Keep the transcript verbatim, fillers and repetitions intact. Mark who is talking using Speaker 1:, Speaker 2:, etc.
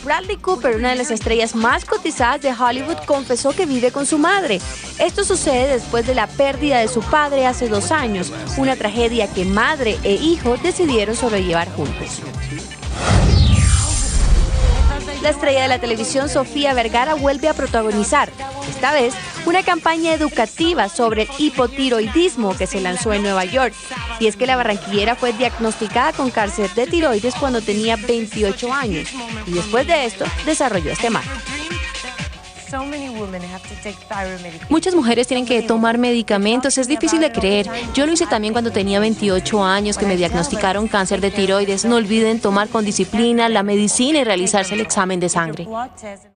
Speaker 1: Bradley Cooper, una de las estrellas más cotizadas de Hollywood, confesó que vive con su madre. Esto sucede después de la pérdida de su padre hace dos años, una tragedia que madre e hijo decidieron sobrellevar juntos. La estrella de la televisión Sofía Vergara vuelve a protagonizar, esta vez, una campaña educativa sobre el hipotiroidismo que se lanzó en Nueva York. Y es que la barranquillera fue diagnosticada con cáncer de tiroides cuando tenía veintiocho años. Y después de esto, desarrolló este mal.
Speaker 2: Muchas mujeres tienen que tomar medicamentos, es difícil de creer. Yo lo hice también cuando tenía veintiocho años, que me diagnosticaron cáncer de tiroides. No olviden tomar con disciplina la medicina y realizarse el examen de sangre.